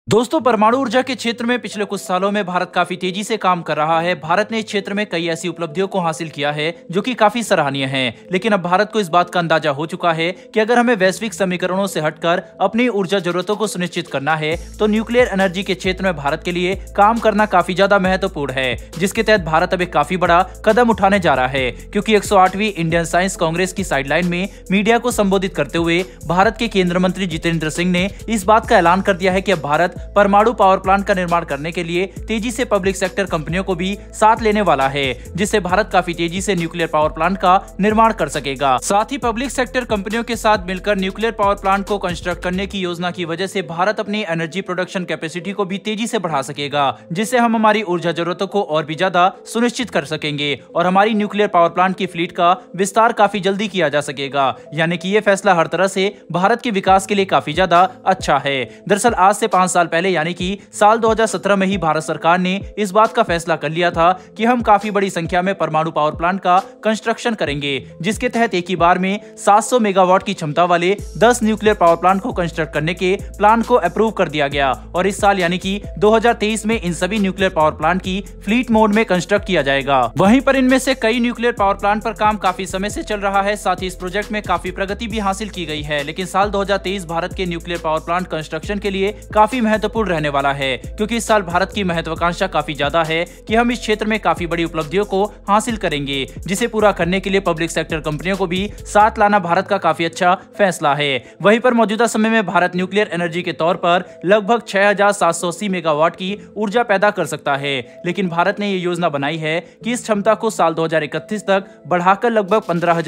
दोस्तों, परमाणु ऊर्जा के क्षेत्र में पिछले कुछ सालों में भारत काफी तेजी से काम कर रहा है। भारत ने इस क्षेत्र में कई ऐसी उपलब्धियों को हासिल किया है जो कि काफी सराहनीय हैं। लेकिन अब भारत को इस बात का अंदाजा हो चुका है कि अगर हमें वैश्विक समीकरणों से हटकर अपनी ऊर्जा जरूरतों को सुनिश्चित करना है तो न्यूक्लियर एनर्जी के क्षेत्र में भारत के लिए काम करना काफी ज्यादा महत्वपूर्ण है, जिसके तहत भारत अब एक काफी बड़ा कदम उठाने जा रहा है। क्योंकि 108वीं इंडियन साइंस कांग्रेस की साइडलाइन में मीडिया को संबोधित करते हुए भारत के केंद्रीय मंत्री जितेंद्र सिंह ने इस बात का ऐलान कर दिया है कि अब भारत परमाणु पावर प्लांट का निर्माण करने के लिए तेजी से पब्लिक सेक्टर कंपनियों को भी साथ लेने वाला है, जिससे भारत काफी तेजी से न्यूक्लियर पावर प्लांट का निर्माण कर सकेगा। साथ ही पब्लिक सेक्टर कंपनियों के साथ मिलकर न्यूक्लियर पावर प्लांट को कंस्ट्रक्ट करने की योजना की वजह से भारत अपनी एनर्जी प्रोडक्शन कैपेसिटी को भी तेजी से बढ़ा सकेगा, जिससे हम हमारी ऊर्जा जरूरतों को और भी ज्यादा सुनिश्चित कर सकेंगे और हमारी न्यूक्लियर पावर प्लांट की फ्लीट का विस्तार काफी जल्दी किया जा सकेगा। यानी कि ये फैसला हर तरह से भारत के विकास के लिए काफी ज्यादा अच्छा है। दरअसल आज से 5 साल पहले यानी कि साल 2017 में ही भारत सरकार ने इस बात का फैसला कर लिया था कि हम काफी बड़ी संख्या में परमाणु पावर प्लांट का कंस्ट्रक्शन करेंगे, जिसके तहत एक ही बार में 700 मेगावाट की क्षमता वाले 10 न्यूक्लियर पावर प्लांट को कंस्ट्रक्ट करने के प्लान को अप्रूव कर दिया गया और इस साल यानी कि 2023 में इन सभी न्यूक्लियर पावर प्लांट की फ्लीट मोड में कंस्ट्रक्ट किया जाएगा। वहीं पर इनमें से कई न्यूक्लियर पावर प्लांट पर काम काफी समय से चल रहा है। साथ ही इस प्रोजेक्ट में काफी प्रगति भी हासिल की गई है। लेकिन साल 2023 भारत के न्यूक्लियर पावर प्लांट कंस्ट्रक्शन के लिए काफी महत्वपूर्ण रहने वाला है, क्योंकि इस साल भारत की महत्वाकांक्षा काफी ज्यादा है कि हम इस क्षेत्र में काफी बड़ी उपलब्धियों को हासिल करेंगे, जिसे पूरा करने के लिए पब्लिक सेक्टर कंपनियों को भी साथ लाना भारत का काफी अच्छा फैसला है। वहीं पर मौजूदा समय में भारत न्यूक्लियर एनर्जी के तौर पर लगभग 6780 मेगावाट की ऊर्जा पैदा कर सकता है। लेकिन भारत ने ये योजना बनाई है कि इस क्षमता को साल 2031 तक बढ़ाकर लगभग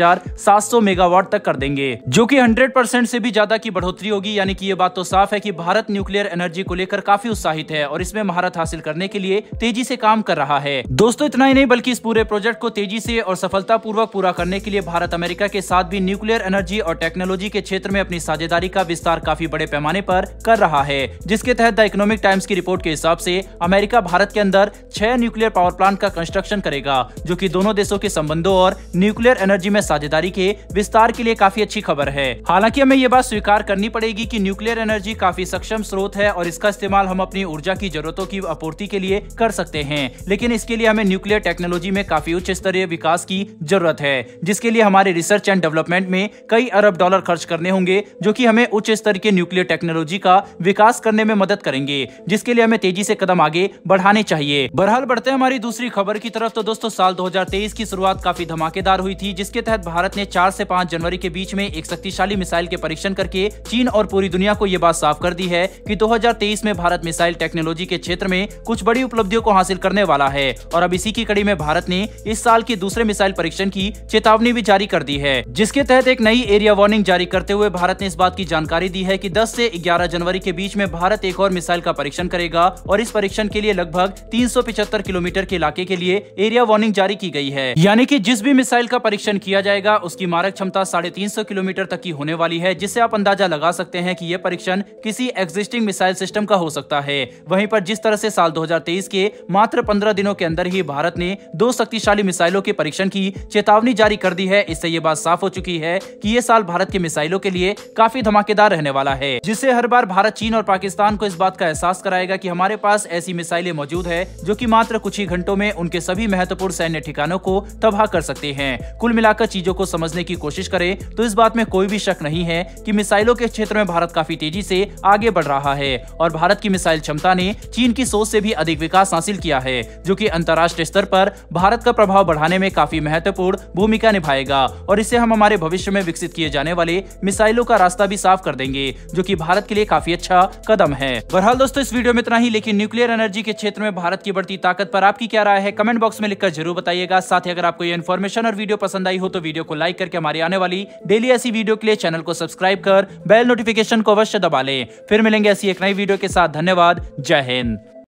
15700 मेगावाट तक कर देंगे, जो कि 100% से भी ज्यादा की बढ़ोतरी होगी। यानी कि ये बात तो साफ है कि भारत न्यूक्लियर एनर्जी को लेकर काफी उत्साहित है और इसमें महारत हासिल करने के लिए तेजी से काम कर रहा है। दोस्तों, इतना ही नहीं बल्कि इस पूरे प्रोजेक्ट को तेजी से और सफलतापूर्वक पूरा करने के लिए भारत अमेरिका के साथ भी न्यूक्लियर एनर्जी और टेक्नोलॉजी के क्षेत्र में अपनी साझेदारी का विस्तार काफी बड़े पैमाने पर कर रहा है, जिसके तहत द इकोनॉमिक टाइम्स की रिपोर्ट के हिसाब से अमेरिका भारत के अंदर 6 न्यूक्लियर पावर प्लांट का कंस्ट्रक्शन करेगा, जो कि दोनों देशों के संबंधों और न्यूक्लियर एनर्जी में साझेदारी के विस्तार के लिए काफी अच्छी खबर है। हालांकि हमें ये बात स्वीकार करनी पड़ेगी कि न्यूक्लियर एनर्जी काफी सक्षम स्रोत है और इसका इस्तेमाल हम अपनी ऊर्जा की जरूरतों की आपूर्ति के लिए कर सकते हैं। लेकिन इसके लिए हमें न्यूक्लियर टेक्नोलॉजी में काफी उच्च स्तरीय विकास की जरूरत है, जिसके लिए हमारे रिसर्च एंड डेवलपमेंट में कई अरब डॉलर खर्च करने होंगे, जो कि हमें उच्च स्तर के न्यूक्लियर टेक्नोलॉजी का विकास करने में मदद करेंगे, जिसके लिए हमें तेजी से कदम आगे बढ़ाने चाहिए। बहरहाल बढ़ते हैं हमारी दूसरी खबर की तरफ। तो दोस्तों, साल 2023 की शुरुआत काफी धमाकेदार हुई थी, जिसके तहत भारत ने 4 से 5 जनवरी के बीच में एक शक्तिशाली मिसाइल के परीक्षण करके चीन और पूरी दुनिया को यह बात साफ कर दी है कि 2023 में भारत मिसाइल टेक्नोलॉजी के क्षेत्र में कुछ बड़ी उपलब्धियों को हासिल करने वाला है। और अब इसी की कड़ी में भारत ने इस साल के दूसरे मिसाइल परीक्षण की चेतावनी भी जारी कर दी है, जिसके तहत एक नई एरिया वार्निंग जारी करते हुए भारत ने इस बात की जानकारी दी है कि 10 से 11 जनवरी के बीच में भारत एक और मिसाइल का परीक्षण करेगा और इस परीक्षण के लिए लगभग 375 किलोमीटर के इलाके के लिए एरिया वार्निंग जारी की गई है। यानी कि जिस भी मिसाइल का परीक्षण किया जाएगा उसकी मारक क्षमता 350 किलोमीटर तक की होने वाली है, जिससे आप अंदाजा लगा सकते हैं कि यह परीक्षण किसी एग्जिस्टिंग मिसाइल सिस्टम का हो सकता है। वहीं पर जिस तरह से साल 2023 के मात्र 15 दिनों के अंदर ही भारत ने 2 शक्तिशाली मिसाइलों के परीक्षण की चेतावनी जारी कर दी है, इससे ये बात साफ हो चुकी है कि ये साल भारत के मिसाइलों के लिए काफी धमाकेदार रहने वाला है, जिससे हर बार भारत चीन और पाकिस्तान को इस बात का एहसास कराएगा कि हमारे पास ऐसी मिसाइलें मौजूद है जो कि मात्र कुछ ही घंटों में उनके सभी महत्वपूर्ण सैन्य ठिकानों को तबाह कर सकते हैं। कुल मिलाकर चीजों को समझने की कोशिश करें तो इस बात में कोई भी शक नहीं है कि मिसाइलों के क्षेत्र में भारत काफी तेजी से आगे बढ़ रहा है और भारत की मिसाइल क्षमता ने चीन की सोच से भी अधिक विकास हासिल किया है, जो कि अंतर्राष्ट्रीय स्तर पर भारत का प्रभाव बढ़ाने में काफी महत्वपूर्ण भूमिका निभाएगा और इससे हम हमारे भविष्य में विकसित किए जाने वाले मिसाइलों का रास्ता भी साफ कर देंगे, जो कि भारत के लिए काफी अच्छा कदम है। बहरहाल दोस्तों, इस वीडियो में इतना ही, लेकिन न्यूक्लियर एनर्जी के क्षेत्र में भारत की बढ़ती ताकत पर आपकी क्या राय है कमेंट बॉक्स में लिखकर जरूर बताइएगा। साथ ही अगर आपको ये इन्फॉर्मेशन और वीडियो पसंद आई हो तो वीडियो को लाइक करके हमारी आने वाली डेली ऐसी वीडियो के लिए चैनल को सब्सक्राइब कर बेल नोटिफिकेशन को अवश्य दबा लें। फिर मिलेंगे ऐसी एक नई वीडियो के साथ। धन्यवाद। जय हिंद।